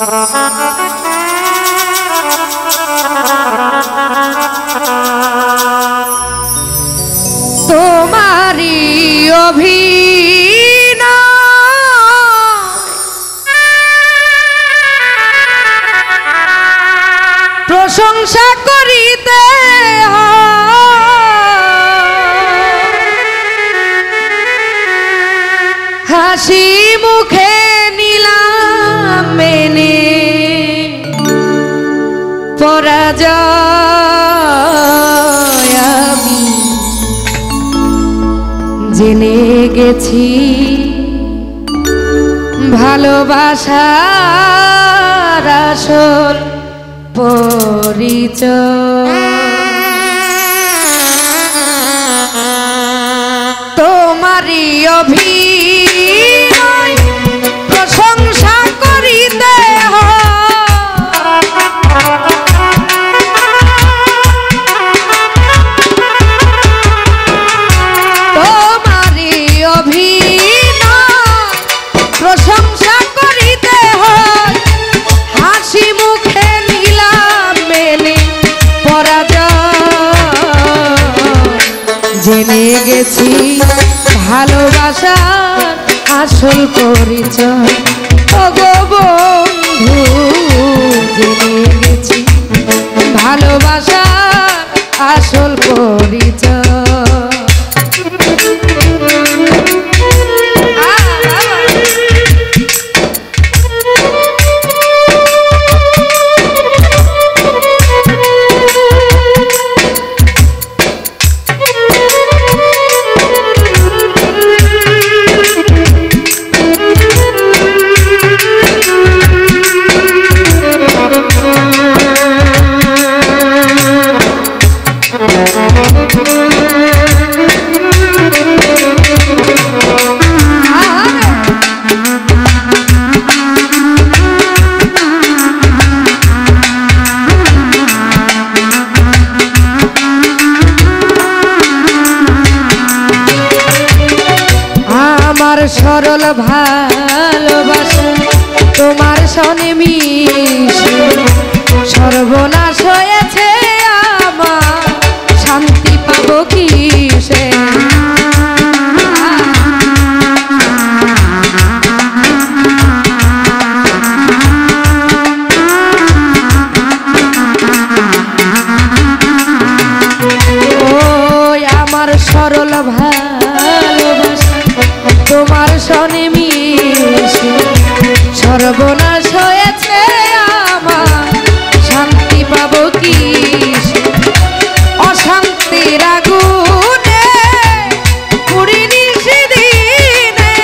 তোমারি প্রশংসা করিতে হাসি মুখে নিলাম মেনে পরাজয় আমি জেনে গেছি ভালোবাসার আসল পরিচয়। তোমারই অভিনয় প্রশংসা করিতে তোমারই অভিনয় প্রশংসা করিতে হয় হাসি মুখে নিলাম মেনে পরাজয় জেনে গেছি ভালোবাসার আসল পরিচয়। ওগো বন্ধু জেনে গেছি ভালোবাসার আসল পরিচয়। সরল ভালোবাসা তোমার সনে মিশে সর্বনাশ হয়েছে আমার শান্তি পাবো কিসে। ওই আমার সরল ভালোবাসা তোমার সনে মিশে সর্বনাশ হয়েছে আমার শান্তি পাবো কিসে। অশান্তির আগুনে পুড়িনি সেদিনে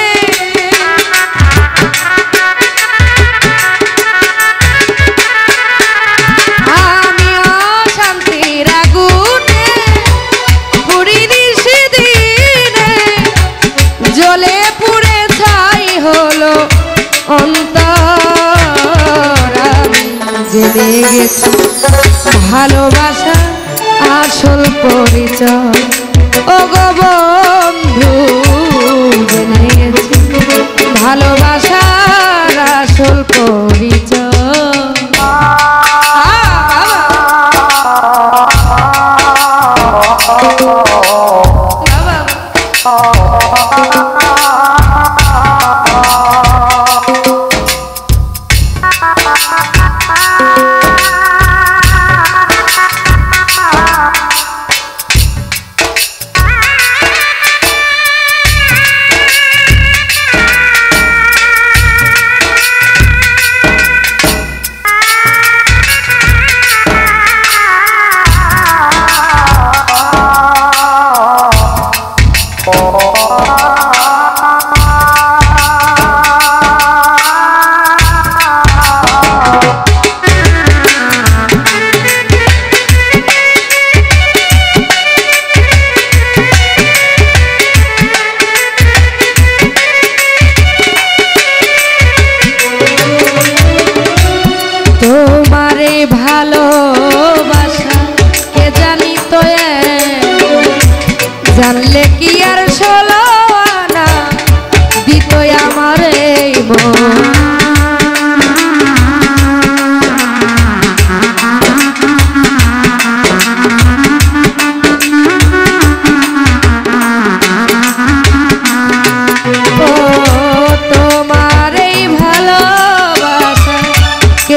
আমি অশান্তির আগুনে পুড়িনি সেদিনে জ্বলে পুড়ে ছাই হলো অন্তর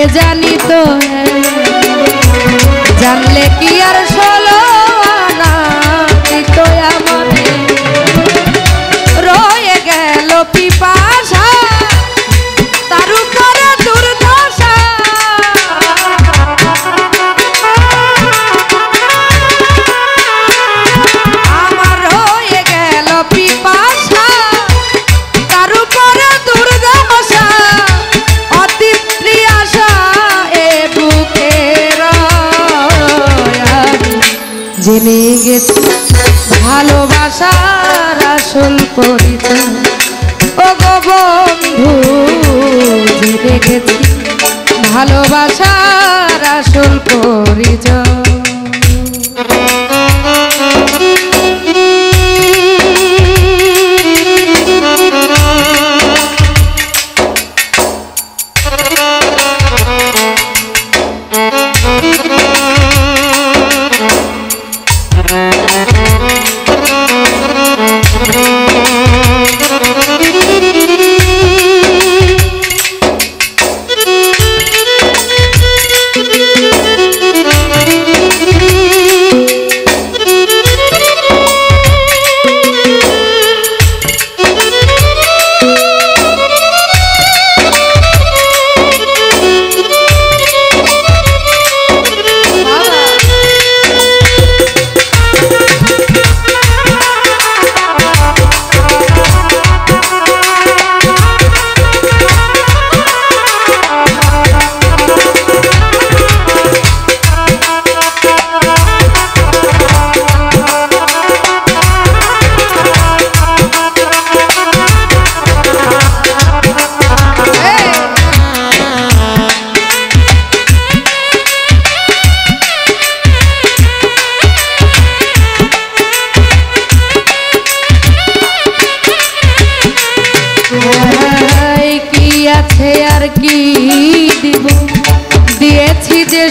আগে জানি তো জানলে কি আর ষোলো আনা দিত মনে রয়ে গেল পিপাসা তার উপরে দুর্দশা আমার রয়ে গেল পিপাসা তার উপরে দুর্দশা অতি প্রিয়াসা এ বুকের জেনে গেছি ভালোবাসার আসল পরিচয় ও গো বন্ধু জেনে গেছি ভালোবাসার আসল পরিচয় আর কি দিব দিয়েছি যে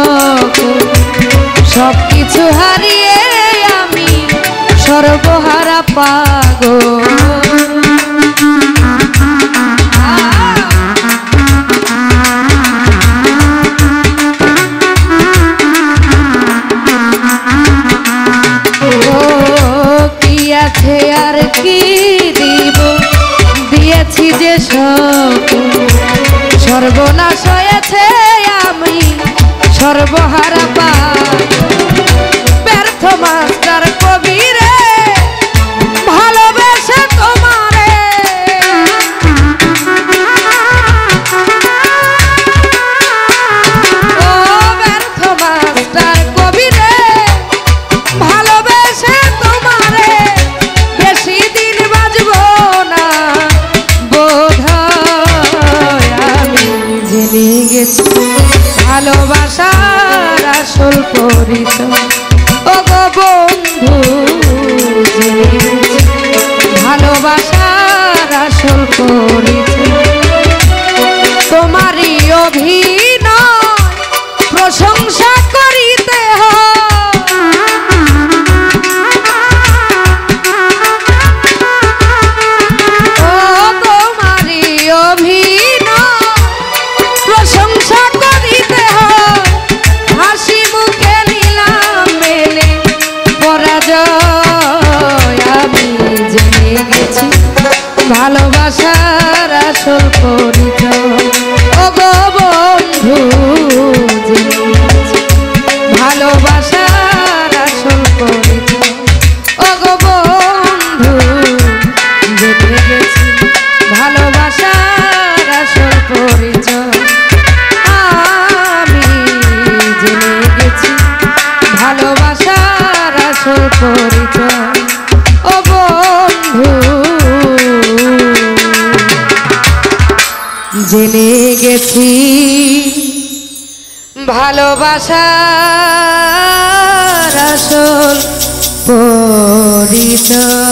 সব কিছু হারিয়ে আমি সর্বহারা পাগল কি আছে আর কি দিব দিয়েছি যে সর্বনাশ হয়েছে আমি সর্বহারা ব্যর্থ মাস্টার কবিরে ভালোবেসে তোমারে ও ব্যর্থ মাস্টার কবিরে ভালোবেসে তোমারে বেশি দিন বাঁচব না জেনে গেছি ভালোবাসার আসল পরিচয় ও গো বন্ধু জেনে গেছি ভালোবাসার আসল পরিচয় তোমারই অভিনয় প্রশংসা করিতে ভালোবাসার আসল পরিচয় ও গো বন্ধু ভালোবাসার আসল পরিচয় ও গো বন্ধু জেনে গেছি ভালোবাসার আসল পরিচয় আমি জেনে গেছি ভালোবাসার আসল পরিচয় ও বন্ধু জেনে গেছি ভালোবাসার আসল পরিচয়।